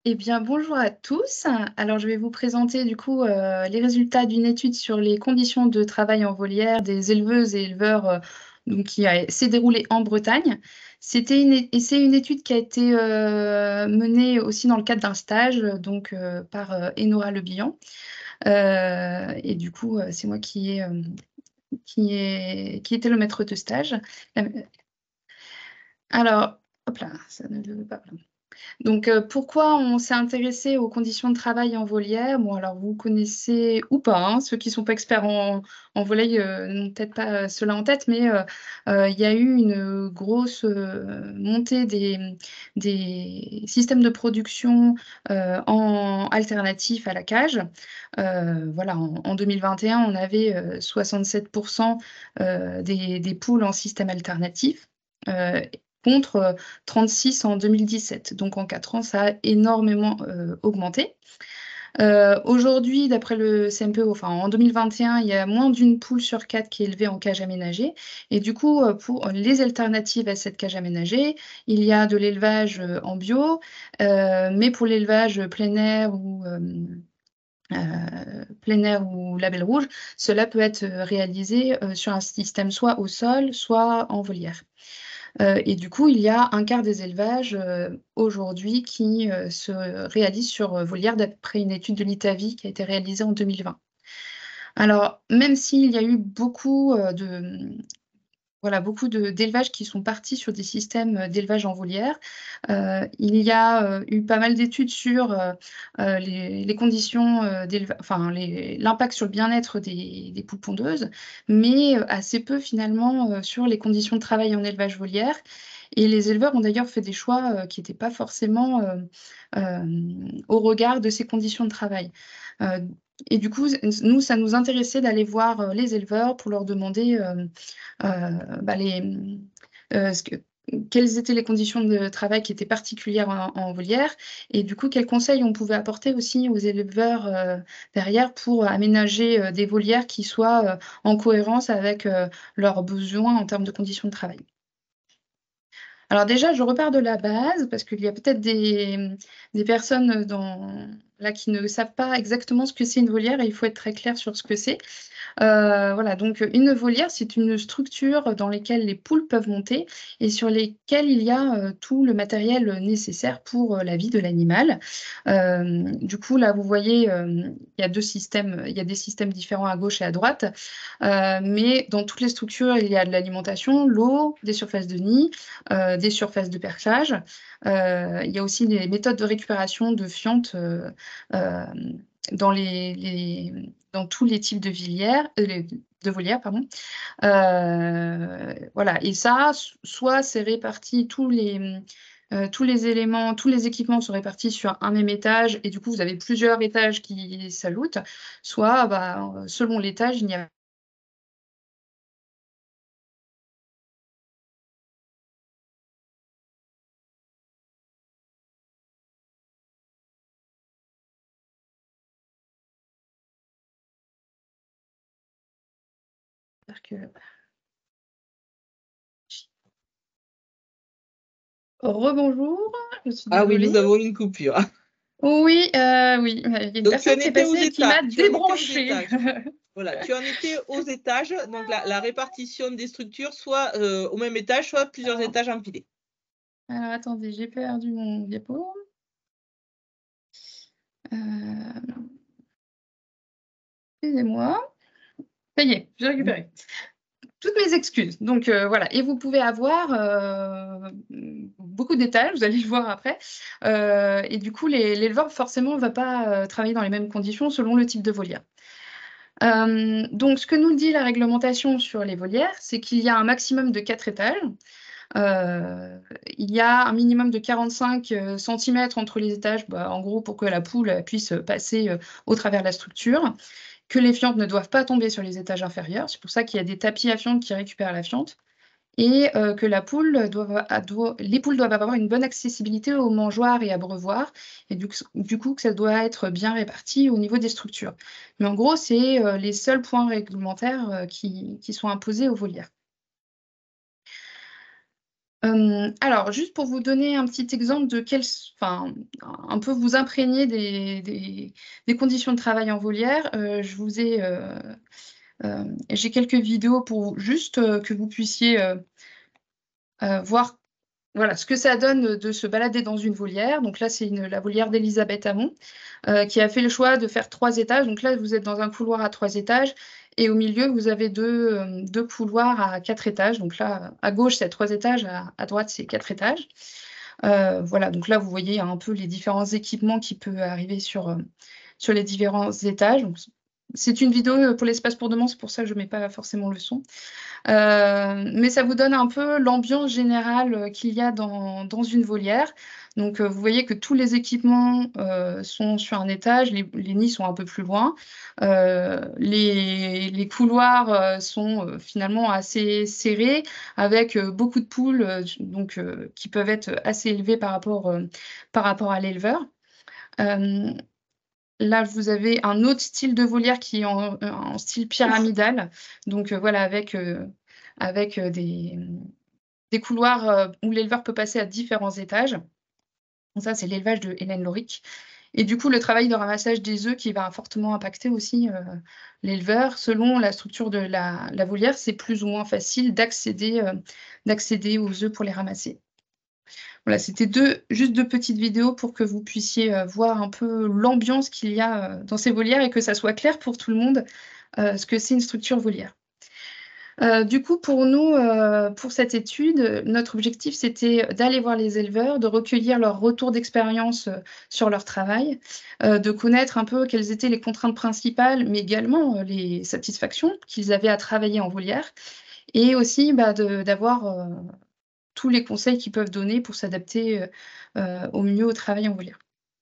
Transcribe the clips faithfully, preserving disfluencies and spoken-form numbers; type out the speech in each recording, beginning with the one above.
Eh bien, bonjour à tous. Alors, je vais vous présenter du coup euh, les résultats d'une étude sur les conditions de travail en volière des éleveuses et éleveurs euh, donc, qui a- s'est déroulée en Bretagne. C'était une, é- et c'est une étude qui a été euh, menée aussi dans le cadre d'un stage donc, euh, par euh, Enora Le Bihan. Euh, et du coup, euh, c'est moi qui ai, euh, qui ai, qui était le maître de stage. Euh, Alors, hop là, ça ne veut pas. Donc, euh, pourquoi on s'est intéressé aux conditions de travail en volière? Bon, alors vous connaissez ou pas, hein, ceux qui ne sont pas experts en, en volaille euh, n'ont peut-être pas euh, cela en tête, mais euh, euh, il y a eu une grosse euh, montée des, des systèmes de production euh, en alternatif à la cage. Euh, voilà, en, en deux mille vingt et un, on avait euh, soixante-sept pour cent euh, des, des poules en système alternatif. euh, contre euh, trente-six en deux mille dix-sept. Donc en quatre ans, ça a énormément euh, augmenté. Euh, aujourd'hui, d'après le C M P O, enfin en deux mille vingt et un, il y a moins d'une poule sur quatre qui est élevée en cage aménagée. Et du coup, euh, pour les alternatives à cette cage aménagée, il y a de l'élevage euh, en bio, euh, mais pour l'élevage plein air ou euh, euh, plein air ou label rouge, cela peut être réalisé euh, sur un système soit au sol, soit en volière. Euh, et du coup, il y a un quart des élevages euh, aujourd'hui qui euh, se réalisent sur euh, volière d'après une étude de l'Itavi qui a été réalisée en deux mille vingt. Alors, même s'il y a eu beaucoup euh, de, voilà, beaucoup de- d'élevages qui sont partis sur des systèmes euh, d'élevage en volière. Euh, il y a euh, eu pas mal d'études sur euh, euh, les, les conditions euh, d'élevage, enfin les- l'impact sur le bien-être des, des poules pondeuses, mais euh, assez peu finalement euh, sur les conditions de travail en élevage volière. Et les éleveurs ont d'ailleurs fait des choix euh, qui n'étaient pas forcément euh, euh, au regard de ces conditions de travail. Euh, et du coup, nous, ça nous intéressait d'aller voir euh, les éleveurs pour leur demander euh, euh, bah, les, euh, ce que- quelles étaient les conditions de travail qui étaient particulières en, en volière et du coup, quels conseils on pouvait apporter aussi aux éleveurs euh, derrière pour aménager euh, des volières qui soient euh, en cohérence avec euh, leurs besoins en termes de conditions de travail. Alors déjà, je repars de la base parce qu'il y a peut-être des, des personnes dans, là qui ne savent pas exactement ce que c'est une volière et il faut être très clair sur ce que c'est. Euh, voilà, donc une volière, c'est une structure dans laquelle les poules peuvent monter et sur lesquelles il y a euh, tout le matériel nécessaire pour euh, la vie de l'animal. Euh, du coup, là, vous voyez, euh, il y a deux systèmes, il y a des systèmes différents à gauche et à droite, euh, mais dans toutes les structures, il y a de l'alimentation, l'eau, des surfaces de nid, euh, des surfaces de perchage. Euh, il y a aussi des méthodes de récupération de fientes euh, euh, dans les, les- dans tous les types de vilières, euh, les- de volières, pardon. Euh, voilà. Et ça, s- soit c'est réparti, tous les, euh, tous les éléments, tous les équipements sont répartis sur un même étage, et du coup, vous avez plusieurs étages qui s'ajoutent, soit, bah, selon l'étage, il n'y a pas que... Rebonjour, je suis Ah oui, désolée. nous avons une coupure. Oui, euh, oui, il y a une Donc tu personne en qui est étais aux passée et qui étages. m'a Tu en étais aux débranchée. étages. Voilà, tu en étais aux étages. Donc la, la répartition des structures, soit euh, au même étage, soit plusieurs Alors, étages empilés. alors, attendez, j'ai perdu mon diapo. Euh, Excusez-moi. Ça y est, j'ai récupéré. Toutes mes excuses. Donc euh, voilà, et vous pouvez avoir euh, beaucoup d'étages, vous allez le voir après. Euh, et du coup, les- l'éleveur forcément ne va pas euh, travailler dans les mêmes conditions selon le type de volière. Euh, donc ce que nous dit la réglementation sur les volières, c'est qu'il y a un maximum de quatre étages. Euh, il y a un minimum de quarante-cinq euh, centimètres entre les étages, bah, en gros pour que la poule euh, puisse passer euh, au travers de la structure, que les fientes ne doivent pas tomber sur les étages inférieurs. C'est pour ça qu'il y a des tapis à fientes qui récupèrent la fiente. Et euh, que la poule doit, a- doit- les poules doivent avoir une bonne accessibilité aux mangeoires et abreuvoirs, et du, du coup que ça doit être bien réparti au niveau des structures. Mais en gros, c'est euh, les seuls points réglementaires euh, qui, qui sont imposés aux volières. Hem, alors juste pour vous donner un petit exemple de quels s enfin, un peu vous imprégner des des des conditions de travail en volière, heu, je vous ai, heu, hem, j'ai quelques vidéos pour juste, heu, que vous puissiez, heu heu, voir, voilà, ce que ça donne, de se balader dans une volière. Donc là, c'est une la volière d'Elisabeth Hamon, heu, qui a fait le choix de faire trois étages. Donc là, vous êtes dans un couloir à trois étages et au milieu, vous avez deux hem, deux couloirs à quatre étages. Donc là, à gauche, c'est trois étages, à à droite, c'est quatre étages. Heu, voilà, donc là, vous voyez un peu les différents équipements qui peut arriver sur, heu, sur les différents étages. Donc c c'est une vidéo, heu, pour l'espace pour demain, c'est pour ça que je mets pas forcément le son. Heu, mais ça vous donne un peu l'ambiance générale, heu, qu'il y a dans dans une volière. Donc, heu, vous voyez que tous les équipements, heu, sont sur un étage, les les nids sont un peu plus loin. Heu, les les couloirs, heu, sont, heu, finalement assez serrés avec, heu, beaucoup de poules, heu, donc, heu, qui peuvent être assez élevées par rapport, heu, par rapport à l'éleveur. Hem, Là, vous avez un autre style de volière qui est en, heu, en style pyramidal. Donc, heu, voilà, avec, heu, avec, heu, des, mmh, des couloirs, heu, où l'éleveur peut passer à différents étages. Donc ça, c'est l'élevage de Hélène Lauric et du coup, le travail de ramassage des œufs qui va fortement impacter aussi, heu, l'éleveur. Selon la structure de la la volière, c'est plus ou moins facile d'accéder, heu, d'accéder aux œufs pour les ramasser. Voilà, c'était deux juste deux petites vidéos pour que vous puissiez, heu, voir un peu l'ambiance qu'il y a, heu, dans ces volières et que ça soit clair pour tout le monde, heu, ce que c'est une structure volière. Heu, du coup, pour nous, heu, pour cette étude, heu, notre objectif, c'était d'aller voir les éleveurs, de recueillir leurs retours d'expérience, heu, sur leur travail, heu, de connaître un peu quelles étaient les contraintes principales, mais également, heu, les satisfactions qu'ils avaient à travailler en volière et aussi, bah, de d'avoir, heu, tous les conseils qu'ils peuvent donner pour s'adapter, heu heu, au mieux au travail en volière.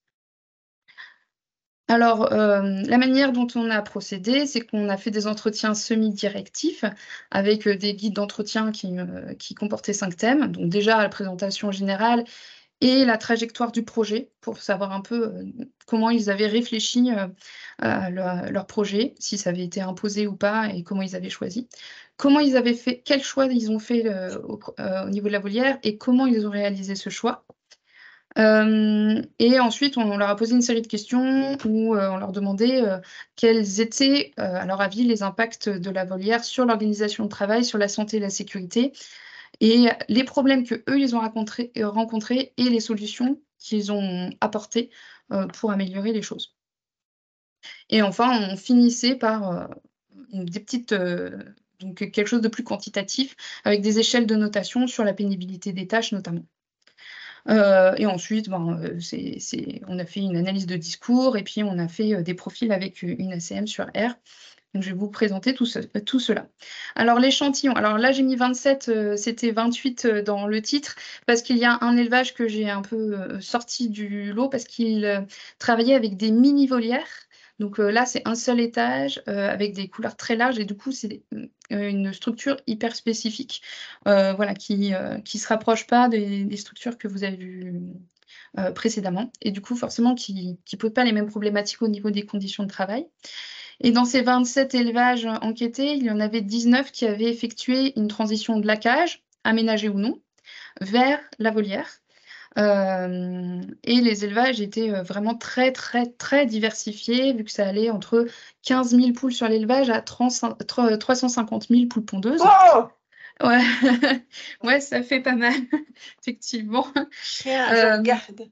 Alors, hem, la manière dont on a procédé, c'est qu'on a fait des entretiens semi-directifs avec, heu, des guides d'entretien qui, heu, qui comportaient cinq thèmes. Donc déjà, la présentation générale et la trajectoire du projet pour savoir un peu, heu, comment ils avaient réfléchi, heu, à leur leur projet, si ça avait été imposé ou pas et comment ils avaient choisi. Comment ils avaient fait quel choix ils ont fait, heu, au co heu, au niveau de la volière et comment ils ont réalisé ce choix. Hem et ensuite, on leur a posé une série de questions où, heu, on leur demandait, heu, quels étaient, heu, à leur avis, les impacts de la volière sur l'organisation de travail, sur la santé et la sécurité et les problèmes qu'eux, ils ont racontrés heu, rencontrés et les solutions qu'ils ont apportées, heu, pour améliorer les choses. Et enfin, on finissait par, heu, une des petites, heu, donc quelque chose de plus quantitatif avec des échelles de notation sur la pénibilité des tâches notamment. Heu et ensuite, ben, heu, c'est c'est on a fait une analyse de discours et puis on a fait, heu, des profils avec, heu, une A C M sur R. Donc je vais vous présenter tout ce euh, tout cela. Alors l'échantillon, alors là j'ai mis vingt-sept, heu, c'était vingt-huit, heu, dans le titre parce qu'il y a un élevage que j'ai un peu, heu, sorti du lot parce qu'il, heu, travaillait avec des mini volières. Donc, heu, là c'est un seul étage, heu, avec des couleurs très larges et du coup c'est des mmh, heu, une structure hyper spécifique, heu, voilà qui, heu, qui se rapproche pas des des structures que vous avez vues, heu, précédemment et du coup forcément qui qui posent pas les mêmes problématiques au niveau des conditions de travail. Et dans ces vingt-sept élevages enquêtés, il y en avait dix-neuf qui avaient effectué une transition de la cage, aménagée ou non, vers la volière. Hem et les élevages étaient, heu, vraiment très, très, très diversifiés, vu que ça allait entre quinze mille poules sur l'élevage à trente-cin tre trois cent cinquante mille poules pondeuses. Oh! Ouais, ouais, ça fait pas mal, effectivement. Tiens, je Hem regarde.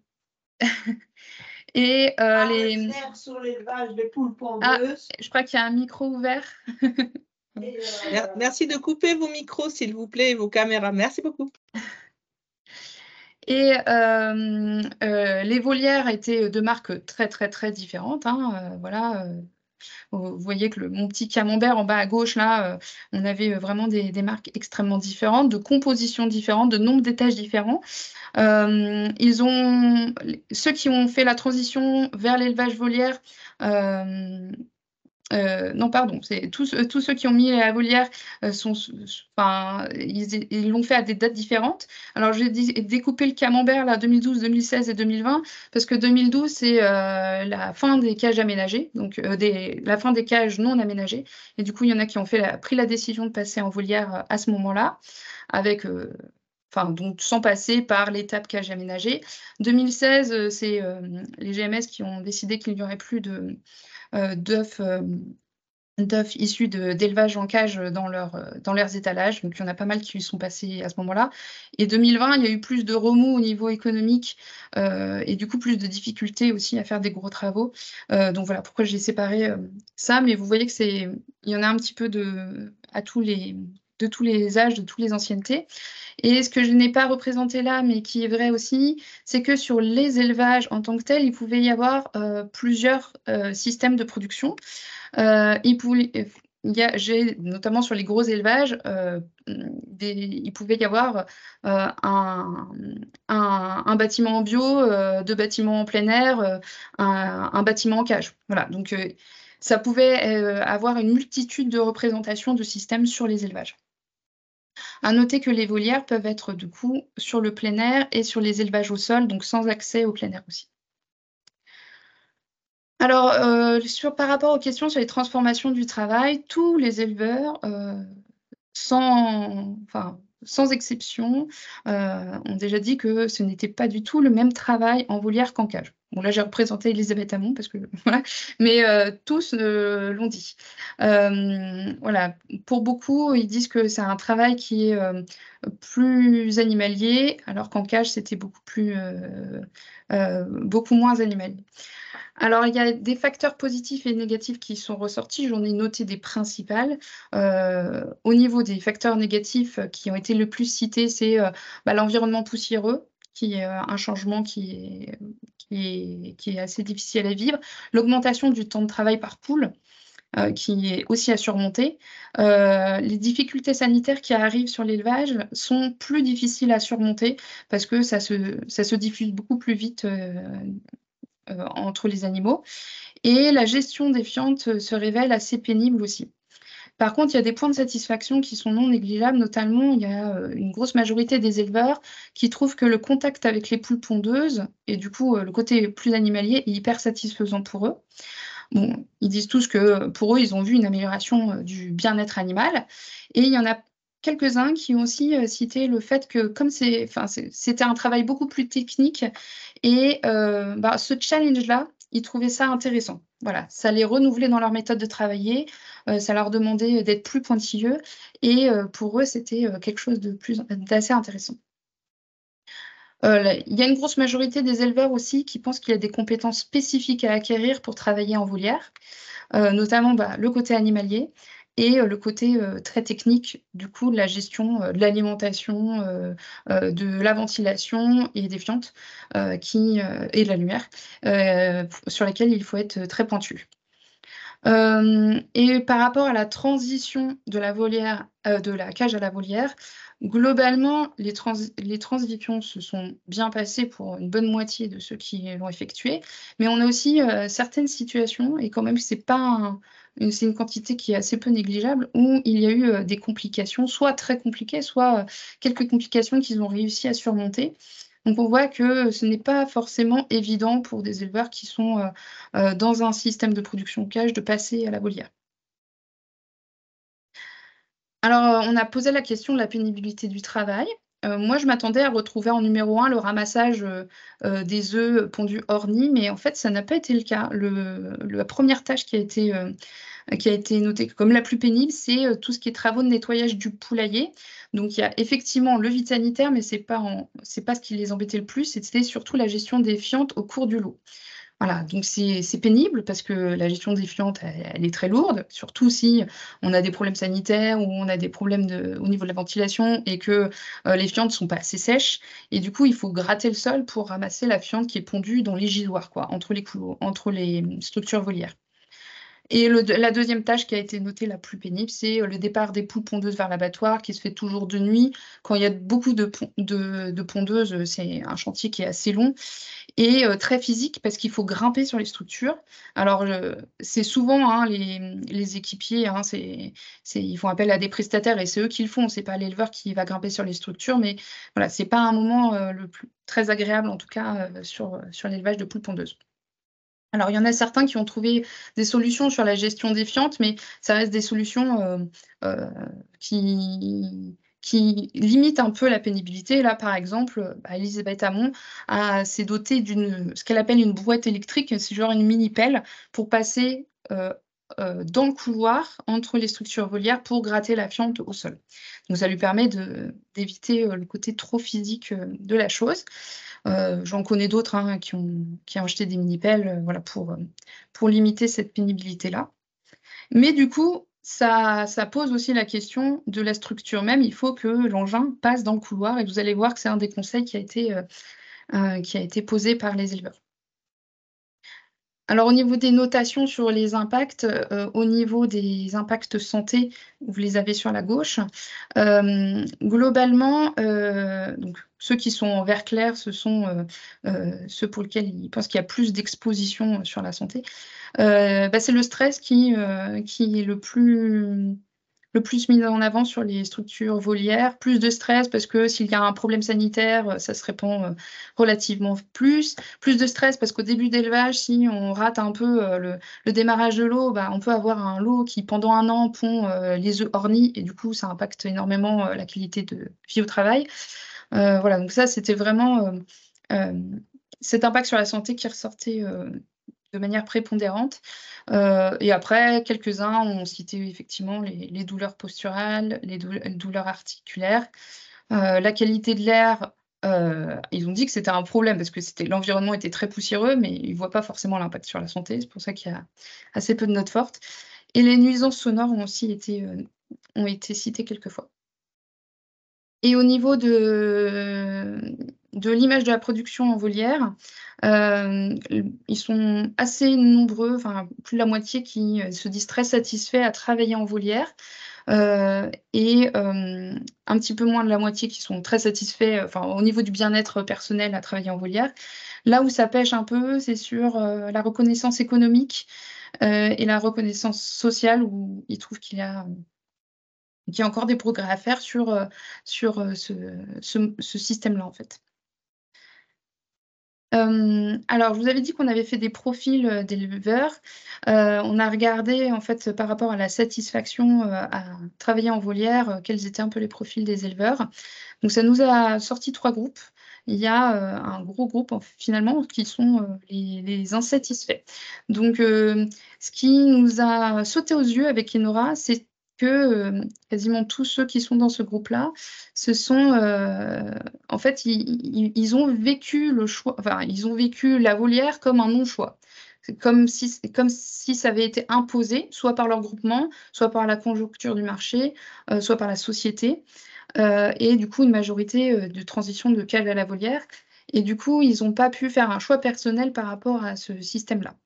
et heu, À les mmh refaire sur l'élevage des poules ah, pondeuses. je crois qu'il y a un micro ouvert. Et Mer merci de couper vos micros, s'il vous plaît, et vos caméras. Merci beaucoup. Et hem, heu, les volières étaient de marques très, très, très différentes, hein, heu, voilà, heu, vous voyez que le mon petit camembert en bas à gauche là, heu, on avait, heu, vraiment des des marques extrêmement différentes, de compositions différentes, de nombre d'étages différents. Hem, ils ont les ceux qui ont fait la transition vers l'élevage volière, hem Heu, non pardon, c'est tous ceux tous ceux qui ont mis la volière, heu, sont s s enfin, ils ils l'ont fait à des dates différentes. Alors j'ai dis découpé le camembert là deux mille douze, deux mille seize et deux mille vingt parce que deux mille douze c'est, heu, la fin des cages aménagées, donc heu, des la fin des cages non aménagées et du coup, il y en a qui ont fait la pris la décision de passer en volière, heu, à ce moment-là avec, heu enfin, donc sans passer par l'étape cage aménagée. deux mille seize, heu, c'est, hem, les G M S qui ont décidé qu'il n'y aurait plus de, heu, d'œufs, hem, d'œufs issus de d'élevage en cage, dans leur, heu, dans leurs étalages. Donc il y en a pas mal qui y sont passés à ce moment-là et deux mille vingt, il y a eu plus de remous au niveau économique, heu et du coup plus de difficultés aussi à faire des gros travaux. Heu, donc voilà pourquoi j'ai séparé, hem, ça. Mais vous voyez que c'est il y en a un petit peu de à tous les de tous les âges, de toutes les anciennetés et ce que je n'ai pas représenté là, mais qui est vrai aussi, c'est que sur les élevages en tant que tels, il pouvait y avoir, heu, plusieurs, heu, systèmes de production. Heu, il pouvait f il y a j'ai notamment sur les gros élevages, heu, mmh, des il pouvait y avoir, heu, un, mmh, un un bâtiment en bio, heu, deux bâtiments en plein air, heu, un un bâtiment en cage. Voilà, donc heu, ça pouvait, heu, avoir une multitude de représentations de systèmes sur les élevages. À noter que les volières peuvent être du coup sur le plein air et sur les élevages au sol, donc sans accès au plein air aussi. Alors, heu, sur par rapport aux questions sur les transformations du travail, tous les éleveurs, heu, sans enfin, sans exception, heu, ont déjà dit que ce n'était pas du tout le même travail en volière qu'en cage. Bon là, j'ai représenté Elisabeth Hamon parce que voilà, mais heu, tous, heu, l'ont dit. Hem, voilà, pour beaucoup, ils disent que c'est un travail qui est, hem, plus animalier, alors qu'en cage, c'était beaucoup plus, heu heu, beaucoup moins animalier. Alors, il y a des facteurs positifs et négatifs qui sont ressortis. J'en ai noté des principales. Heu, au niveau des facteurs négatifs, heu, qui ont été le plus cités, c'est, heu, bah, l'environnement poussiéreux, qui est, heu, un changement qui est, qui est qui est assez difficile à vivre. L'augmentation du temps de travail par poule, heu, qui est aussi à surmonter. Heu, les difficultés sanitaires qui arrivent sur l'élevage sont plus difficiles à surmonter parce que ça se ça se diffuse beaucoup plus vite, heu heu, entre les animaux et la gestion des fientes, heu, se révèle assez pénible aussi. Par contre, il y a des points de satisfaction qui sont non négligeables, notamment il y a, heu, une grosse majorité des éleveurs qui trouvent que le contact avec les poules pondeuses et du coup, heu, le côté plus animalier est hyper satisfaisant pour eux. Bon, ils disent tous que, heu, pour eux, ils ont vu une amélioration, heu, du bien-être animal et il y en a quelques-uns qui ont aussi, heu, cité le fait que comme c'est enfin, c'est c'était un travail beaucoup plus technique et heu, bah, ce challenge-là, ils trouvaient ça intéressant. Voilà, ça les renouvelait dans leur méthode de travailler, heu, ça leur demandait d'être plus pointilleux et heu, pour eux, c'était, heu, quelque chose de plus d'assez intéressant. Heu, la il y a une grosse majorité des éleveurs aussi qui pensent qu'il y a des compétences spécifiques à acquérir pour travailler en volière, heu, notamment, bah, le côté animalier et heu, le côté, heu, très technique, du coup, de la gestion, heu, de l'alimentation, heu heu, de la ventilation et des fientes, heu, qui, heu et de la lumière, heu, p sur lesquelles il faut être très pointu. Hem et par rapport à la transition de la volière, heu, de la cage à la volière, globalement, les transi les transitions se sont bien passées pour une bonne moitié de ceux qui l'ont effectué. Mais on a aussi, heu, certaines situations et quand même c'est pas un une c'est une quantité qui est assez peu négligeable, où il y a eu, heu, des complications, soit très compliquées, soit, heu, quelques complications qu'ils ont réussi à surmonter. Donc on voit que ce n'est pas forcément évident pour des éleveurs qui sont, heu heu, dans un système de production cage, de passer à la volière. Alors, heu, on a posé la question de la pénibilité du travail. Heu, moi, je m'attendais à retrouver en numéro un le ramassage, heu heu, des œufs pondus hors nid, mais en fait, ça n'a pas été le cas. Le la première tâche qui a été, heu, qui a été notée comme la plus pénible, c'est, heu, tout ce qui est travaux de nettoyage du poulailler. Donc il y a effectivement le vide sanitaire, mais c'est pas en c'est pas ce qui les embêtait le plus, c'était surtout la gestion des fientes au cours du lot. Voilà, donc c'est c'est pénible parce que la gestion des fientes, elle elle est très lourde, surtout si on a des problèmes sanitaires ou on a des problèmes de au niveau de la ventilation et que, heu, les fientes sont pas assez sèches et du coup, il faut gratter le sol pour ramasser la fiente qui est pondue dans les gisoirs quoi, entre les couloirs entre les, mmh, structures volières. Et le la deuxième tâche qui a été notée la plus pénible, c'est, heu, le départ des poules pondeuses vers l'abattoir qui se fait toujours de nuit. Quand il y a beaucoup de pon de de pondeuses, heu, c'est un chantier qui est assez long et heu, très physique parce qu'il faut grimper sur les structures. Alors, heu, c'est souvent, hein, les, mmh, les équipiers, hein, c'est c'est ils font appel à des prestataires et c'est eux qui le font, c'est pas l'éleveur qui va grimper sur les structures, mais voilà, c'est pas un moment, heu, le plus très agréable en tout cas, heu, sur, heu, sur l'élevage de poules pondeuses. Alors, il y en a certains qui ont trouvé des solutions sur la gestion des fientes, mais ça reste des solutions, heu heu, qui qui limite un peu la pénibilité. Là, par exemple, bah, Elisabeth Hamon a s'est dotée d'une ce qu'elle appelle une brouette électrique, c'est genre une mini pelle pour passer, heu heu, dans le couloir entre les structures volières pour gratter la fiente au sol. Donc ça lui permet de d'éviter, heu, le côté trop physique, heu, de la chose. Heu, j'en connais d'autres, hein, qui ont qui ont acheté des mini pelles, heu, voilà, pour, heu, pour limiter cette pénibilité-là. Mais du coup, ça ça pose aussi la question de la structure même. Il faut que l'engin passe dans le couloir et vous allez voir que c'est un des conseils qui a été, heu heu, qui a été posé par les éleveurs. Alors au niveau des notations sur les impacts, heu, au niveau des impacts santé, vous les avez sur la gauche. Hem, globalement, heu, donc ceux qui sont en vert clair, ce sont, heu heu, ceux pour lesquels ils pensent qu'il y a plus d'exposition sur la santé. Heu, bah, c'est le stress qui, heu, qui est le plus le plus mis en avant sur les structures volières. Plus de stress parce que s'il y a un problème sanitaire, heu, ça se répand, heu, relativement plus. Plus de stress parce qu'au début d'élevage, si on rate un peu, heu, le le démarrage de l'eau, bah, on peut avoir un lot qui, pendant un an, pond, heu, les œufs ornis et du coup, ça impacte énormément, heu, la qualité de vie au travail. Heu, voilà, donc ça, c'était vraiment, hem, hem, cet impact sur la santé qui ressortait, heu, de manière prépondérante. Heu et après, quelques-uns ont cité effectivement les les douleurs posturales, les doul douleurs articulaires. Heu, la qualité de l'air, heu, ils ont dit que c'était un problème parce que c'était l'environnement était très poussiéreux, mais ils voient pas forcément l'impact sur la santé. C'est pour ça qu'il y a assez peu de notes fortes et les nuisances sonores ont aussi été, heu, ont été citées quelques fois. Et au niveau de de l'image de la production en volière, hem, l ils sont assez nombreux, enfin plus de la moitié qui, heu, se disent très satisfaits à travailler en volière, heu et hem, un petit peu moins de la moitié qui sont très satisfaits, enfin au niveau du bien-être personnel à travailler en volière. Là où ça pêche un peu, c'est sur, heu, la reconnaissance économique, heu et la reconnaissance sociale où ils trouvent qu'il y a, qu'il y a encore des progrès à faire sur, heu, sur, heu, ce ce ce système-là, en fait. Hem, alors je vous avais dit qu'on avait fait des profils, heu, d'éleveurs. Heu, on a regardé en fait, par rapport à la satisfaction, heu, à travailler en volière, heu, quels étaient un peu les profils des éleveurs. Donc ça nous a sorti trois groupes. Il y a, heu, un gros groupe en finalement qui sont, heu, les les insatisfaits. Donc, hem, ce qui nous a sauté aux yeux avec Enora, c'est que, hem, quasiment tous ceux qui sont dans ce groupe-là, ce sont, heu, en fait, ils ils ils ont vécu le choix enfin, ils ont vécu la volière comme un non-choix. C'est comme si c'est comme si ça avait été imposé, soit par leur groupement, soit par la conjoncture du marché, heu, soit par la société. Heu et du coup, une majorité, heu, de transition de cage à la volière et du coup, ils ont pas pu faire un choix personnel par rapport à ce système-là.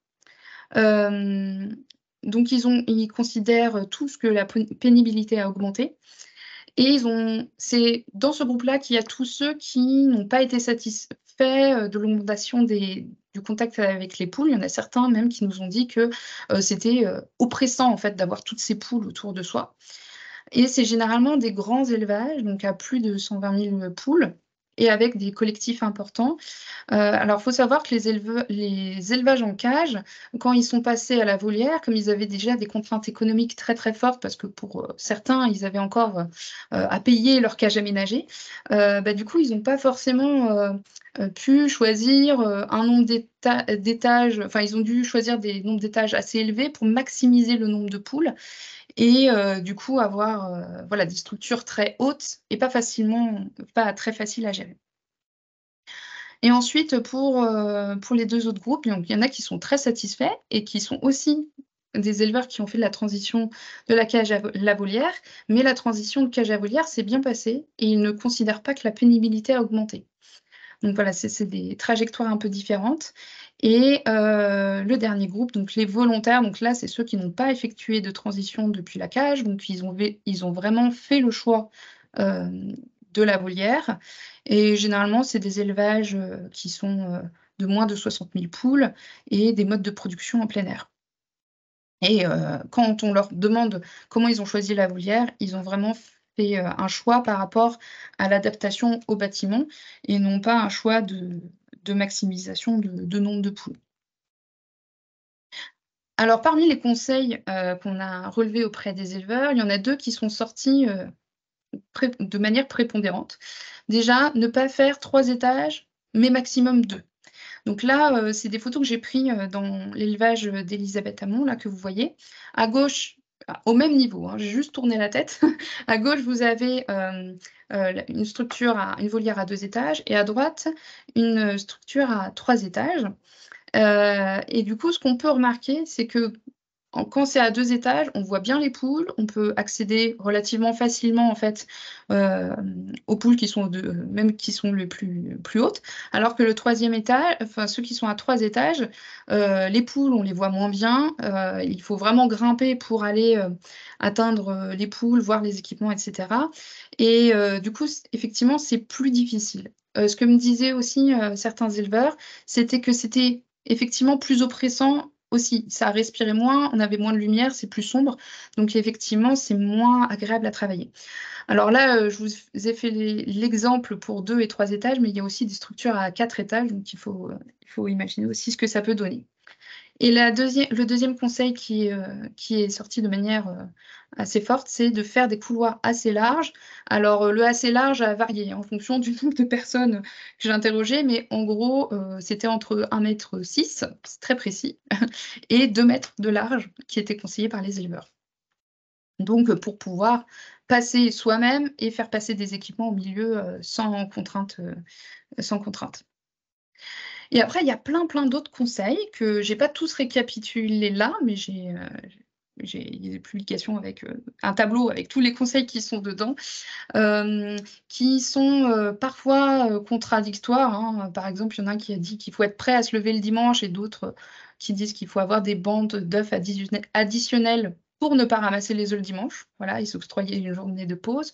Hem, donc ils ont ils considèrent tous que la pén pénibilité a augmenté et ils ont c'est dans ce groupe-là qu'il y a tous ceux qui n'ont pas été satisfaits, heu, de l'augmentation des du contact avec les poules. Il y en a certains même qui nous ont dit que, heu, c'était, heu, oppressant en fait d'avoir toutes ces poules autour de soi. Et c'est généralement des grands élevages, donc à plus de cent vingt mille poules et avec des collectifs importants. Heu, alors, il faut savoir que les éleveu les élevages en cage, quand ils sont passés à la volière, comme ils avaient déjà des contraintes économiques très, très fortes, parce que pour, heu, certains, ils avaient encore, heu heu, à payer leur cage aménagée, heu, bah, du coup, ils ont pas forcément, heu heu, pu choisir, heu, un nombre d'éta d'étages, enfin, ils ont dû choisir des nombres d'étages assez élevés pour maximiser le nombre de poules et heu, du coup, avoir, heu, voilà, des structures très hautes et pas facilement pas très faciles à gérer. Et ensuite, pour, heu, pour les deux autres groupes, donc il y en a qui sont très satisfaits et qui sont aussi des éleveurs qui ont fait la transition de la cage à vo la volière, mais la transition de cage à volière s'est bien passée et ils ne considèrent pas que la pénibilité a augmenté. Donc voilà, c'est c'est des trajectoires un peu différentes et heu, le dernier groupe, donc les volontaires, donc là, c'est ceux qui n'ont pas effectué de transition depuis la cage, donc ils ont vé ils ont vraiment fait le choix, hem, de la volière et généralement, c'est des élevages, heu, qui sont, heu, de moins de soixante mille poules et des modes de production en plein air. Et heu, quand on leur demande comment ils ont choisi la volière, ils ont vraiment fait, heu, un choix par rapport à l'adaptation au bâtiment et non pas un choix de de maximisation de de nombre de poules. Alors parmi les conseils, heu, qu'on a relevés auprès des éleveurs, il y en a deux qui sont sortis, heu pré de manière prépondérante. Déjà, ne pas faire trois étages, mais maximum deux. Donc là, heu, c'est des photos que j'ai pris, heu, dans l'élevage, heu, d'Élisabeth Hamon, là, que vous voyez. À gauche, a au même niveau, hein, j'ai juste tourné la tête. À gauche, vous avez, hem, heu, la une structure à une volière à deux étages et à droite, une, heu, structure à trois étages. Heu et du coup, ce qu'on peut remarquer, c'est que en quand c'est à deux étages, on voit bien les poules, on peut accéder relativement facilement en fait, hem, aux poules qui sont de même qui sont les plus plus hautes. Alors que le troisième étage enfin ceux qui sont à trois étages, heu, les poules, on les voit moins bien, heu, il faut vraiment grimper pour aller, heu, atteindre, heu, les poules, voir les équipements et cetera et heu, du coup, c effectivement, c'est plus difficile. Heu, ce que me disaient aussi, heu, certains éleveurs, c'était que c'était effectivement plus oppressant aussi. Ça respirait moins, on avait moins de lumière, c'est plus sombre, donc effectivement, c'est moins agréable à travailler. Alors là, heu, je vous ai fait l'e l'exemple pour deux et trois étages, mais il y a aussi des structures à quatre étages, donc il faut, heu, il faut imaginer aussi ce que ça peut donner. Et la deuxi le deuxième conseil qui est, heu, qui est sorti de manière, heu, assez forte, c'est de faire des couloirs assez larges. Alors, heu, le assez large a varié en fonction du nombre de personnes que j'ai interrogées, mais en gros, heu, c'était entre un mètre six, c'est très précis, et deux mètres de large qui était conseillé par les éleveurs. Donc, heu, pour pouvoir passer soi-même et faire passer des équipements au milieu, heu, sans contrainte, heu, sans contrainte. Et après, il y a plein, plein d'autres conseils que j'ai pas tous récapitulés là, mais j'ai, heu, j'ai il y a des publications avec, heu, un tableau avec tous les conseils qui sont dedans, hem, qui sont, heu, parfois, heu, contradictoires, hein. Par exemple, il y en a un qui a dit qu'il faut être prêt à se lever le dimanche et d'autres qui disent qu'il faut avoir des bandes d'œufs additionnel additionnelles pour ne pas ramasser les œufs le dimanche. Voilà, et s'octroyer une journée de pause.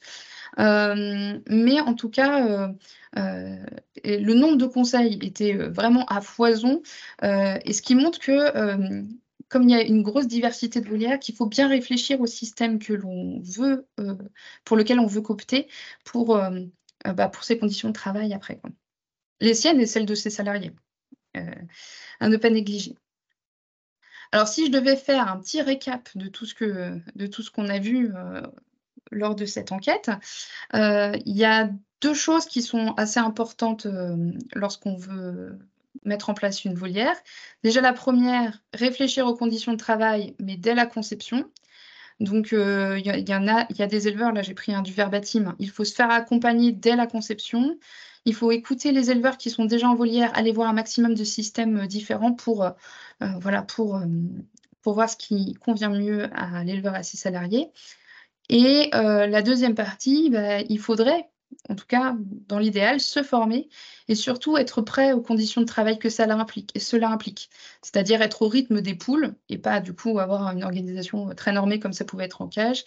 Hem, mais en tout cas, heu heu et le nombre de conseils était, heu, vraiment à foison, heu et ce qui montre que, hem, comme il y a une grosse diversité de volières, qu'il faut bien réfléchir au système que l'on veut, heu, pour lequel on veut coopter pour, hem, heu, bah, pour ses conditions de travail après, quoi. Les siennes et celles de ses salariés, heu, à ne pas négliger. Alors si je devais faire un petit récap de tout ce que de tout ce qu'on a vu, heu, lors de cette enquête, Heu, il y a deux choses qui sont assez importantes, hem, lorsqu'on veut mettre en place une volière. Déjà la première, réfléchir aux conditions de travail, mais dès la conception. Donc, heu, il y a il y en a il y a des éleveurs, là j'ai pris un du verbatim, il faut se faire accompagner dès la conception. Il faut écouter les éleveurs qui sont déjà en volière, aller voir un maximum de systèmes, heu, différents pour, heu heu, voilà, pour, hem, pour voir ce qui convient mieux à l'éleveur et à ses salariés. Et heu, la deuxième partie, bah, il faudrait, en tout cas dans l'idéal, se former et surtout être prêt aux conditions de travail que ça implique et cela implique. C'est-à-dire être au rythme des poules et pas du coup avoir une organisation, heu, très normée comme ça pouvait être en cage.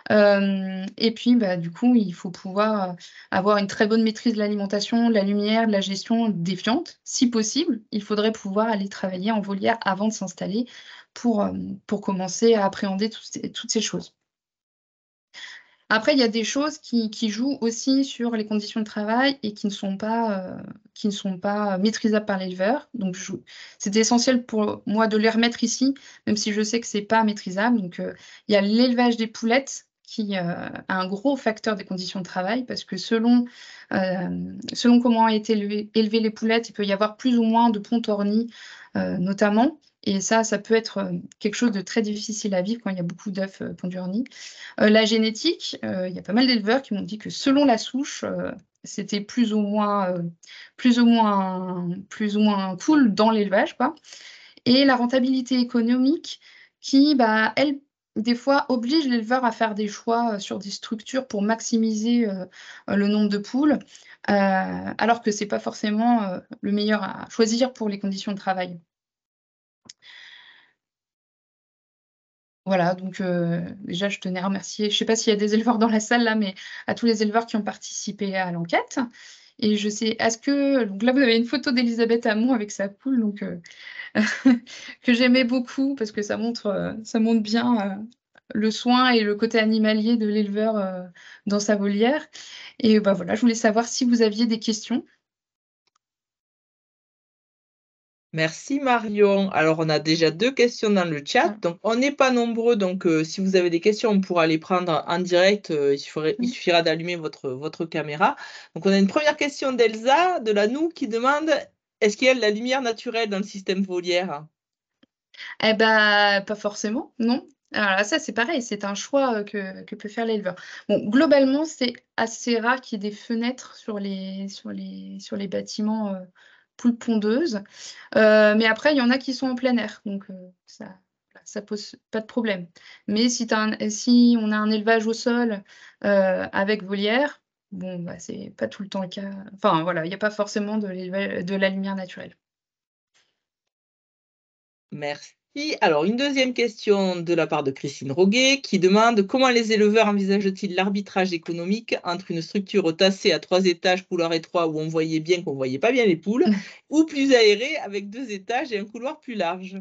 Hem et puis, bah, du coup, il faut pouvoir, heu, avoir une très bonne maîtrise de l'alimentation, de la lumière, de la gestion des fientes. Si possible, il faudrait pouvoir aller travailler en volière avant de s'installer pour, hem, pour commencer à appréhender toutes ces toutes ces choses. Après, il y a des choses qui qui jouent aussi sur les conditions de travail et qui ne sont pas, heu, qui ne sont pas maîtrisables par l'éleveur. Donc je c'était essentiel pour moi de les remettre ici, même si je sais que c'est pas maîtrisable. Donc, heu, il y a l'élevage des poulettes qui, heu, a un gros facteur des conditions de travail parce que selon, hem, selon comment ont été élevées élevées les poulettes, il peut y avoir plus ou moins de pontes ornies, heu, notamment, et ça, ça peut être, heu, quelque chose de très difficile à vivre quand il y a beaucoup d'œufs, heu, pondus ornis. Heu, la génétique, heu, il y a pas mal d'éleveurs qui m'ont dit que selon la souche, heu, c'était plus ou moins, heu, plus ou moins plus ou moins cool dans l'élevage, quoi. Et la rentabilité économique qui, bah, elle, des fois, oblige l'éleveur à faire des choix, heu, sur des structures pour maximiser, heu heu, le nombre de poules, heu, alors que c'est pas forcément, heu, le meilleur à choisir pour les conditions de travail. Voilà, donc heu, déjà, je tenais à remercier, je sais pas s'il y a des éleveurs dans la salle là, mais à tous les éleveurs qui ont participé à l'enquête. Et je sais est-ce que donc là, vous avez une photo d'Élisabeth Hamon avec sa poule, donc heu, que j'aimais beaucoup parce que ça montre, heu, ça montre bien, heu, le soin et le côté animalier de l'éleveur, heu, dans sa volière. Et bah, voilà, je voulais savoir si vous aviez des questions? Merci Marion. Alors, on a déjà deux questions dans le chat. Ouais. Donc, on n'est pas nombreux. Donc, euh, si vous avez des questions, on pourra les prendre en direct. Euh, il suffira, il Mm. suffira d'allumer votre, votre caméra. Donc, on a une première question d'Elsa de la Nou qui demande est-ce qu'il y a de la lumière naturelle dans le système volière? Eh ben, pas forcément, non. Alors là, ça, c'est pareil, c'est un choix euh, que, que peut faire l'éleveur. Bon, globalement, c'est assez rare qu'il y ait des fenêtres sur les, sur les, sur les bâtiments euh, poules pondeuses. Euh, mais après, il y en a qui sont en plein air, donc euh, ça, ça pose pas de problème. Mais si, t'as un- si on a un élevage au sol euh, avec volière, bon, bah, c'est pas tout le temps le cas. Enfin, voilà, il n'y a pas forcément de, l'éleva- de la lumière naturelle. Merci. Alors, une deuxième question de la part de Christine Roguet qui demande comment les éleveurs envisagent-ils l'arbitrage économique entre une structure tassée à trois étages, couloir étroit, où on voyait bien qu'on ne voyait pas bien les poules, ou plus aérée avec deux étages et un couloir plus large?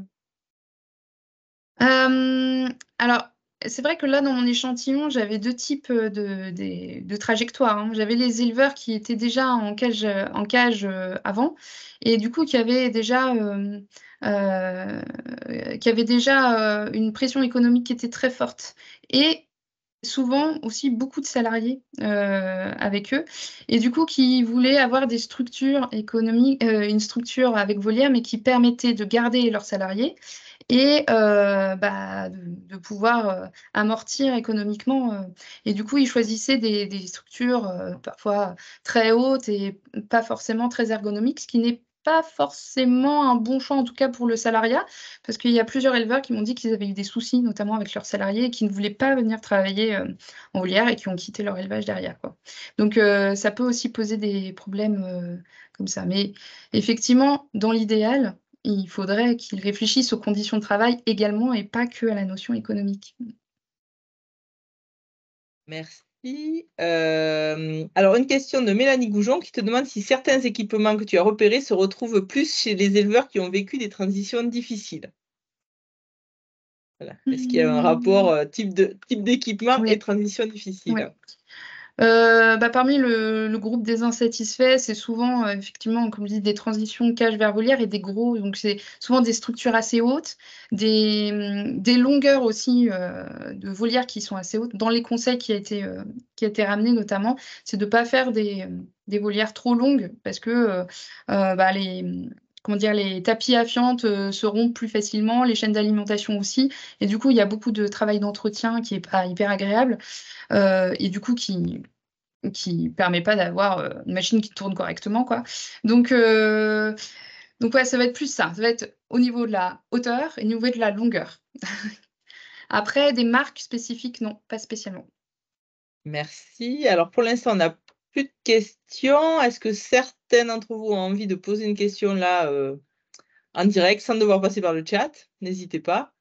Euh, alors, c'est vrai que là, dans mon échantillon, j'avais deux types euh, de, des- de trajectoires, hein. J'avais les éleveurs qui étaient déjà en cage, euh, en cage euh, avant, et du coup, qui avaient déjà, euh, euh, qui avaient déjà euh, une pression économique qui était très forte. Et souvent aussi beaucoup de salariés euh, avec eux, et du coup, qui voulaient avoir des structures économiques, euh, une structure avec volière, mais qui permettait de garder leurs salariés et euh, bah, de, de pouvoir euh, amortir économiquement. euh. Et du coup, ils choisissaient des, des structures euh, parfois très hautes et pas forcément très ergonomiques, ce qui n'est pas forcément un bon choix, en tout cas pour le salariat, parce qu'il y a plusieurs éleveurs qui m'ont dit qu'ils avaient eu des soucis, notamment avec leurs salariés, et qui ne voulaient pas venir travailler euh, en volière et qui ont quitté leur élevage derrière, quoi. Donc, euh, ça peut aussi poser des problèmes euh, comme ça. Mais effectivement, dans l'idéal, il faudrait qu'ils réfléchissent aux conditions de travail également et pas que à la notion économique. Merci. Euh, alors, une question de Mélanie Goujon qui te demande si certains équipements que tu as repérés se retrouvent plus chez les éleveurs qui ont vécu des transitions difficiles. Voilà. Est-ce qu'il y a un rapport Mmh. euh, type de, type d'équipement et Oui, transition oui. difficile? Euh, bah, parmi le, le groupe des insatisfaits, c'est souvent, euh, effectivement, comme je dis, des transitions cage vers volière et des gros. Donc, c'est souvent des structures assez hautes, des, hum, des longueurs aussi euh, de volière qui sont assez hautes. Dans les conseils qui a été, euh, qui a été ramené notamment, c'est de ne pas faire des, des volières trop longues parce que euh, euh, bah, les. Comment dire, les tapis à fientes euh, se rompent plus facilement, les chaînes d'alimentation aussi, et du coup, il y a beaucoup de travail d'entretien qui n'est pas hyper agréable, euh, et du coup, qui, qui permet pas d'avoir euh, une machine qui tourne correctement, quoi. Donc, euh, donc ouais, ça va être plus ça. Ça va être au niveau de la hauteur et au niveau de la longueur. Après, des marques spécifiques, non, pas spécialement. Merci. Alors, pour l'instant, on n'a plus de questions. Est-ce que certains d'entre vous ont envie de poser une question là euh, en direct sans devoir passer par le chat? N'hésitez pas.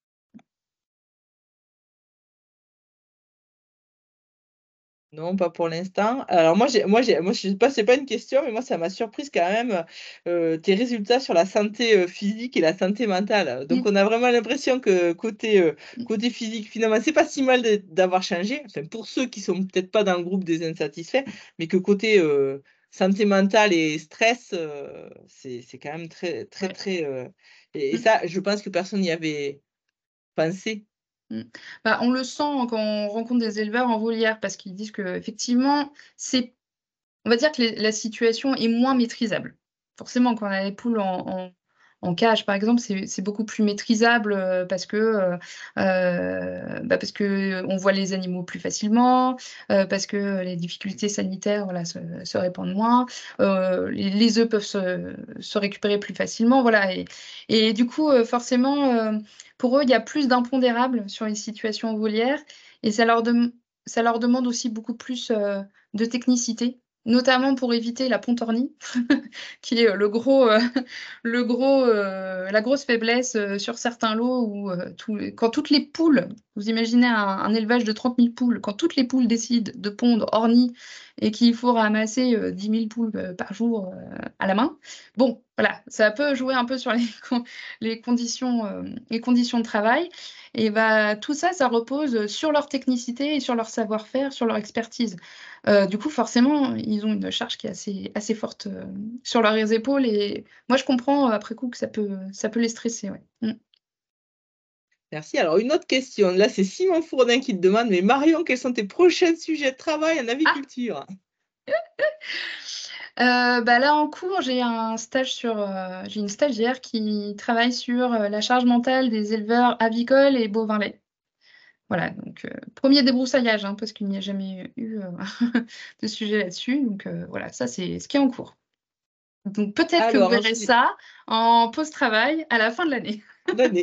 Non, pas pour l'instant. Alors moi, j'ai, moi, j'ai, moi, je sais pas, c'est pas une question, mais moi, ça m'a surprise quand même euh, tes résultats sur la santé euh, physique et la santé mentale. Donc, Mm, on a vraiment l'impression que côté, euh, mm, côté physique, finalement, c'est pas si mal de- d'avoir changé. Enfin, pour ceux qui sont peut-être pas dans le groupe des insatisfaits, mais que côté euh, santé mentale et stress, euh, c'est, c'est quand même très, très, ouais. très. euh, et, et Mm, ça, je pense que personne n'y avait pensé. mm. Bah, on le sent quand on rencontre des éleveurs en volière parce qu'ils disent que effectivement, c'est, on va dire que les- la situation est moins maîtrisable. Forcément, quand on a les poules en, en- en cage, par exemple, c'est c'est beaucoup plus maîtrisable euh, parce que, euh, euh, bah, parce que on voit les animaux plus facilement, euh, parce que les difficultés sanitaires, voilà, se, se répandent moins, euh, les, les œufs peuvent se, se récupérer plus facilement, voilà. Et, et du coup, euh, forcément, euh, pour eux, il y a plus d'impondérables sur les situations volières et ça leur, dem- ça leur demande aussi beaucoup plus euh, de technicité, notamment pour éviter la pontornie, qui est euh, le gros, euh, le gros, euh, la grosse faiblesse euh, sur certains lots où euh, tous les- quand toutes les poules, vous imaginez un, un élevage de trente mille poules, quand toutes les poules décident de pondre hors nid et qu'il faut ramasser euh, dix mille poules euh, par jour euh, à la main, bon, voilà, ça peut jouer un peu sur les, con- les conditions, euh, les conditions de travail. Et bah, tout ça, ça repose sur leur technicité et sur leur savoir-faire, sur leur expertise. Heu, du coup, forcément, ils ont une charge qui est assez assez forte, heu, sur leurs épaules et moi, je comprends, heu, après coup que ça peut ça peut les stresser, ouais. Mmh. Merci. Alors une autre question, là, c'est Simon Fourdin qui te demande: «Mais Marion, quels sont tes prochains sujets de travail en Ah! aviculture?» Heu, bah, là, en cours, j'ai un stage sur, heu, j'ai une stagiaire qui travaille sur, heu, la charge mentale des éleveurs avicoles et bovins laits. Voilà, donc heu, premier débroussaillage, hein, parce qu'il n'y a jamais eu, heu, de sujet là-dessus, donc heu, voilà, ça, c'est ce qui est en cours. Donc peut-être que vous Alors verrez ensuite ça en pause travail à la fin de l'année. l'année.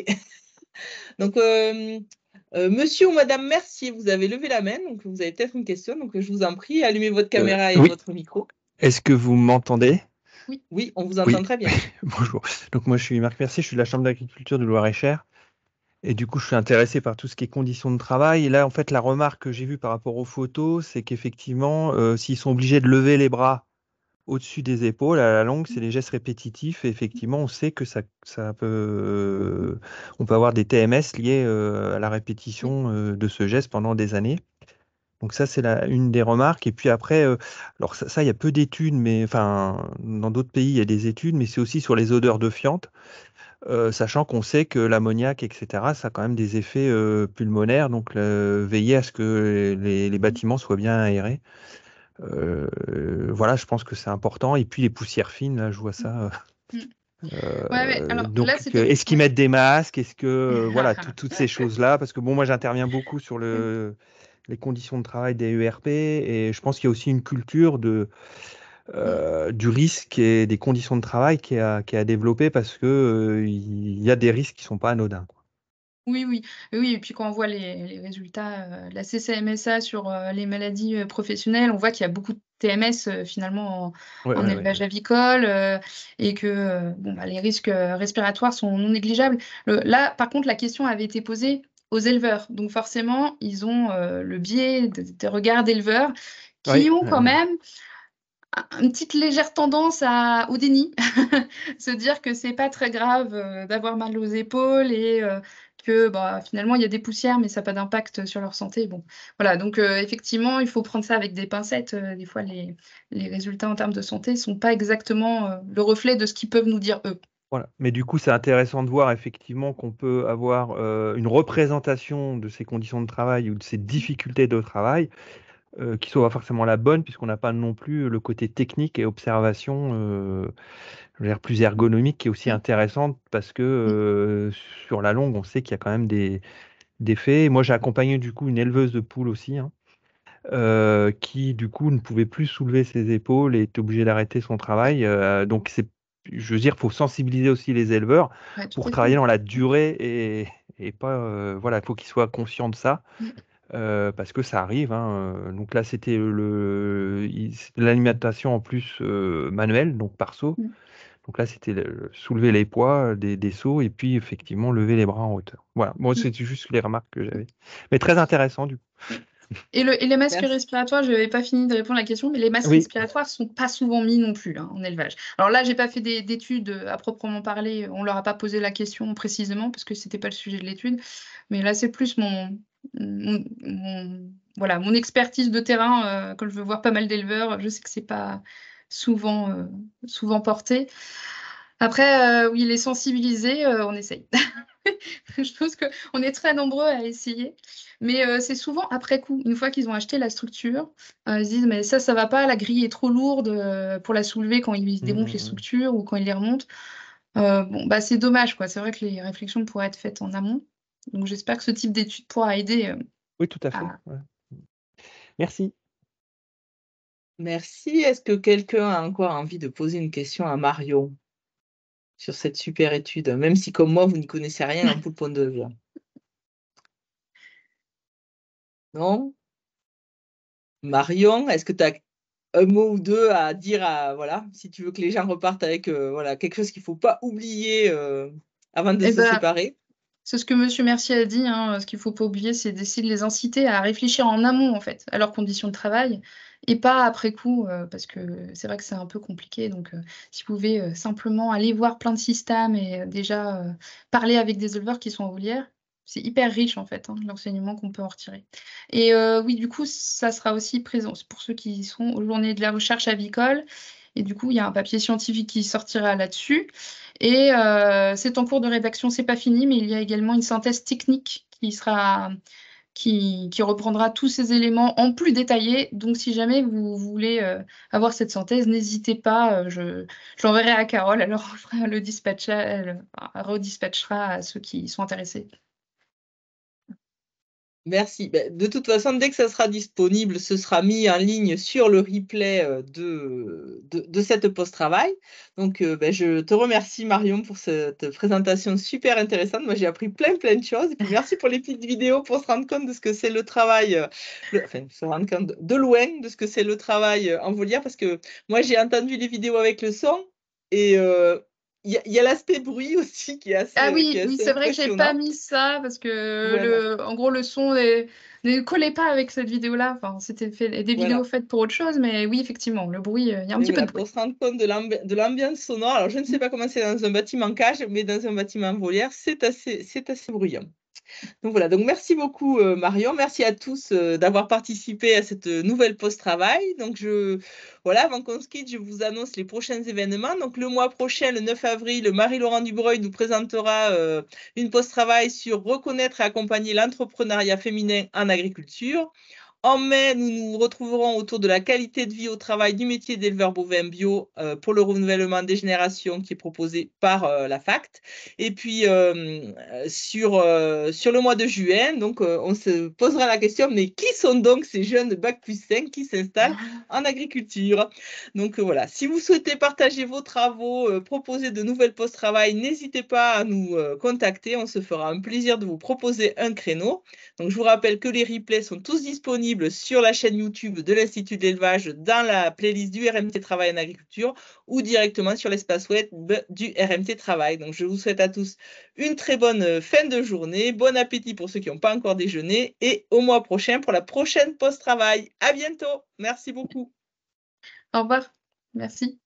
Donc, hem, heu, monsieur ou madame Mercier, vous avez levé la main, donc vous avez peut-être une question, donc je vous en prie, allumez votre Heu, caméra et oui. votre micro. Est-ce que vous m'entendez? Oui. Oui, on vous Oui. entend très bien. Bonjour. Donc moi, je suis Marc Mercier, je suis de la chambre d'agriculture du Loir-et-Cher et du coup, je suis intéressé par tout ce qui est conditions de travail et là, en fait, la remarque que j'ai vue par rapport aux photos, c'est qu'effectivement, heu, s'ils sont obligés de lever les bras au-dessus des épaules, à la longue, c'est des gestes répétitifs et effectivement, on sait que ça ça peut, heu, on peut avoir des T M S liés, heu, à la Oui. répétition, heu, de ce geste pendant des années. Donc ça, c'est la une des remarques et puis après, heu, alors ça ça, il y a peu d'études, mais enfin, dans d'autres pays, il y a des études, mais c'est aussi sur les odeurs de fientes, heu, sachant qu'on sait que l'ammoniac et cetera, ça a quand même des effets, heu, pulmonaires, donc heu, veiller à ce que les les Mmh. bâtiments soient bien aérés. Heu, voilà, je pense que c'est important et puis les poussières fines, là, je vois Mmh. ça, Mmh. Ouais, ouais, heu, alors là, donc que c'était est-ce qu'ils ouais. mettent des masques? Est-ce que, heu, voilà, tout toutes ces choses-là? Parce que bon, moi, j'interviens beaucoup sur Oui. le les conditions de travail des E R P et je pense qu'il y a aussi une culture de, Mmh. heu, du risque et des conditions de travail qui est à qui est à développer parce que, heu, il y a des risques qui sont pas anodins, quoi. Oui, oui. Oui, oui et puis quand on voit les les résultats, heu, de la C C M S A sur, heu, les maladies, heu, professionnelles, on voit qu'il y a beaucoup de T M S, heu, finalement en Ouais, en ouais, ouais. élevage avicole, heu et que, heu, bon, bah, les risques, heu, respiratoires sont non négligeables. Heu, là, par contre, la question avait été posée aux éleveurs, donc forcément, ils ont, heu, le biais de des regards d'éleveurs qui Oui, ont ouais, quand ouais. même un une petite légère tendance à au déni. Se dire que c'est pas très grave, heu, d'avoir mal aux épaules et heu, que, bah, finalement, il y a des poussières, mais ça a pas d'impact sur leur santé. Bon, voilà, donc heu, effectivement, il faut prendre ça avec des pincettes. Heu, des fois, les les résultats en termes de santé sont pas exactement, heu, le reflet de ce qu'ils peuvent nous dire eux. Voilà, mais du coup, c'est intéressant de voir effectivement qu'on peut avoir, heu, une représentation de ces conditions de travail ou de ces Mmh. difficultés de travail, heu, qui soit pas forcément la bonne puisqu'on n'a pas non plus le côté technique et observation, heu, je veux dire plus ergonomique qui est aussi Mmh. intéressante parce que, Mmh. heu, sur la longue, on sait qu'il y a quand même des des faits. Moi, j'ai accompagné du coup une éleveuse de poules aussi, hein, heu, qui du coup ne pouvait plus soulever ses épaules et était obligée d'arrêter son Ouais. travail, heu, donc c'est je veux dire, faut sensibiliser aussi les éleveurs Ouais, tout pour à fait. travailler dans la Mmh. durée et et pas, heu, voilà, il faut qu'ils soient conscients de ça, Mmh. heu, parce que ça arrive, hein, heu, donc là, c'était le il c'était l'alimentation en plus, heu, manuelle, donc par seau, Mmh. donc là, c'était le soulever les poids, heu, des des seaux et puis effectivement lever les bras en hauteur. Voilà, moi, Mmh. c'était juste les remarques que Mmh. j'avais, mais très intéressant du coup. Oui. Et le et les masques Merci. respiratoires, je n'avais pas fini de répondre à la question, mais les masques Oui. respiratoires sont pas souvent mis non plus, hein, en élevage. Alors là, j'ai pas fait d'é d'études, heu, à proprement parler, on leur a pas posé la question précisément parce que c'était pas le sujet de l'étude. Mais là, c'est plus mon mon mon voilà, mon expertise de terrain, heu, quand je veux voir pas mal d'éleveurs, je sais que c'est pas souvent, heu, souvent porté. Après, heu, oui, les sensibiliser, heu, on essaye. Je pense qu'on est très nombreux à essayer, mais heu, c'est souvent après coup. Une fois qu'ils ont acheté la structure, heu, ils se disent: «Mais ça, ça va pas, la grille est trop lourde, heu, pour la soulever», quand ils Mmh, démontent les mmh mh. structures ou quand ils les remontent. Heu, bon, bah, c'est dommage, quoi. C'est vrai que les réflexions pourraient être faites en amont. Donc j'espère que ce type d'étude pourra aider, heu, Oui, tout à fait, à ouais. Mmh. Merci. Merci. Est-ce que quelqu'un a encore envie de poser une question à Marion sur cette super étude? Même si comme moi, vous n'y connaissez rien en poules pondeuses. Non? Marion, est-ce que tu as un mot ou deux à dire à voilà, si tu veux que les gens repartent avec, heu, voilà, quelque chose qu'il faut pas oublier, heu, avant de et se bah, séparer? c'est ce que monsieur Mercier a dit, hein, ce qu'il faut pas oublier, c'est d'essayer de les inciter à réfléchir en amont, en fait, à leurs conditions de travail et pas après coup, heu, parce que c'est vrai que c'est un peu compliqué donc heu, si vous pouvez, heu, simplement aller voir plein de systèmes et heu, déjà, heu, parler avec des éleveurs qui sont en volière, c'est hyper riche, en fait, hein, l'enseignement qu'on peut en retirer. Et heu, oui, du coup, ça sera aussi présent pour ceux qui seront aux Journées de la recherche avicole. Et du coup, il y a un papier scientifique qui sortira là-dessus. Et heu, c'est en cours de rédaction, c'est pas fini, mais il y a également une synthèse technique qui sera qui qui reprendra tous ces éléments en plus détaillé. Donc si jamais vous voulez, heu, avoir cette synthèse, n'hésitez pas, heu, je je l'enverrai à Carole, elle fera le dispatcha elle, enfin, redispatchera à ceux qui sont intéressés. Merci. Beh, de toute façon, dès que ça sera disponible, ce sera mis en ligne sur le replay, heu, de de de cette pause travail. Donc, heu, beh, je te remercie Marion pour cette présentation super intéressante. Moi, j'ai appris plein, plein de choses et puis merci pour les petites vidéos pour se rendre compte de ce que c'est le travail, heu, le enfin, se rendre compte de loin de ce que c'est le travail, heu, en volière. Parce que moi, j'ai entendu les vidéos avec le son et heu, il y a il y a l'aspect bruit aussi qui est assez, Ah heu, qui oui, est oui, assez c'est vrai que j'ai pas impressionnant. mis ça parce que Voilà, le en gros, le son est ne collait pas avec cette vidéo-là. Enfin, c'était fait des vidéos voilà. faites pour autre chose, mais oui, effectivement, le bruit, heu, il y a un Et petit peu voilà, de bruit. pour se rendre compte de l'ambi de l'ambiance sonore. Alors, je ne sais Mmh. pas comment c'est dans un bâtiment cage, mais dans un bâtiment volière, c'est assez c'est assez bruyant. Donc voilà, donc merci beaucoup, heu, Marion. Merci à tous, heu, d'avoir participé à cette, heu, nouvelle pause travail. Donc je voilà, avant qu'on se quitte, je vous annonce les prochains événements. Donc le mois prochain, le neuf avril, Marie-Laurent Dubreuil nous présentera, heu, une pause travail sur reconnaître et accompagner l'entrepreneuriat féminin en agriculture. En mai, nous nous retrouverons autour de la qualité de vie au travail du métier d'éleveur bovin bio, heu, pour le renouvellement des générations qui est proposé par, heu, la F A C T. Et puis, hem, sur, heu, sur le mois de juin, donc, heu, on se posera la question: «Mais qui sont donc ces jeunes de bac plus cinq qui s'installent en agriculture?» Donc, heu, voilà, si vous souhaitez partager vos travaux, heu, proposer de nouvelles pauses travail, n'hésitez pas à nous, heu, contacter. On se fera un plaisir de vous proposer un créneau. Donc, je vous rappelle que les replays sont tous disponibles sur la chaîne YouTube de l'Institut de l'élevage dans la playlist du R M T Travail en agriculture ou directement sur l'espace web du R M T Travail. Donc, je vous souhaite à tous une très bonne fin de journée, bon appétit pour ceux qui n'ont pas encore déjeuné et au mois prochain pour la prochaine pause travail. À bientôt. Merci beaucoup. Au revoir. Merci.